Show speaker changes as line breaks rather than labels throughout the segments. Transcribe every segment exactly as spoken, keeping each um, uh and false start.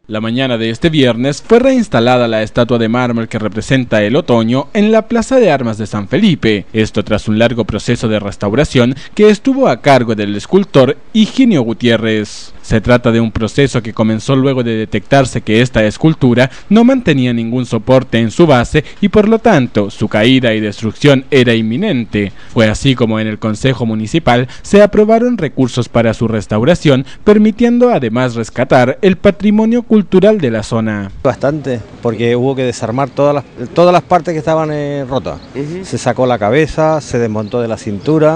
La mañana de este viernes fue reinstalada la estatua de mármol que representa el otoño en la Plaza de Armas de San Felipe, esto tras un largo proceso de restauración que estuvo a cargo del escultor Higinio Gutiérrez. Se trata de un proceso que comenzó luego de detectarse que esta escultura no mantenía ningún soporte en su base y por lo tanto su caída y destrucción era inminente. Fue así como en el Consejo Municipal se aprobaron recursos para su restauración, permitiendo además rescatar el patrimonio cultural de la zona.
Bastante, porque hubo que desarmar todas las, todas las partes que estaban eh, rotas. Uh-huh. Se sacó la cabeza, se desmontó de la cintura,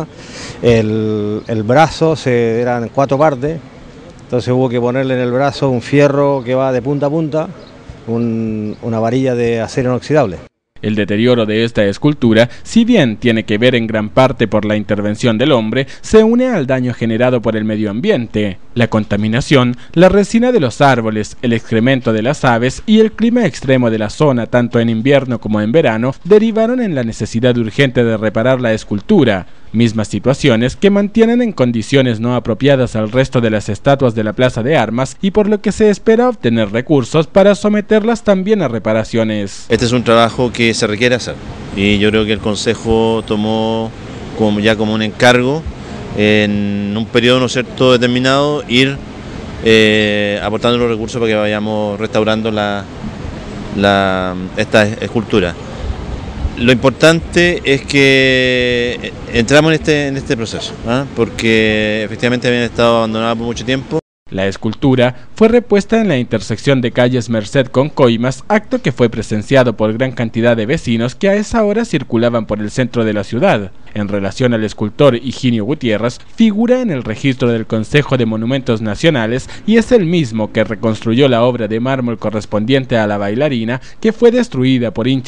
el, el brazo, se, eran cuatro partes. Entonces hubo que ponerle en el brazo un fierro que va de punta a punta, un, una varilla de acero inoxidable.
El deterioro de esta escultura, si bien tiene que ver en gran parte por la intervención del hombre, se une al daño generado por el medio ambiente. La contaminación, la resina de los árboles, el excremento de las aves y el clima extremo de la zona, tanto en invierno como en verano, derivaron en la necesidad urgente de reparar la escultura. Mismas situaciones que mantienen en condiciones no apropiadas al resto de las estatuas de la Plaza de Armas y por lo que se espera obtener recursos para someterlas también a reparaciones.
Este es un trabajo que se requiere hacer y yo creo que el Consejo tomó como ya como un encargo en un periodo no cierto determinado ir eh, aportando los recursos para que vayamos restaurando la, la, esta escultura. Lo importante es que entramos en este, en este proceso, ¿eh? porque efectivamente habían estado abandonadas por mucho tiempo.
La escultura fue repuesta en la intersección de calles Merced con Coimas, acto que fue presenciado por gran cantidad de vecinos que a esa hora circulaban por el centro de la ciudad. En relación al escultor Higinio Gutiérrez, figura en el registro del Consejo de Monumentos Nacionales y es el mismo que reconstruyó la obra de mármol correspondiente a la bailarina que fue destruida por hinchas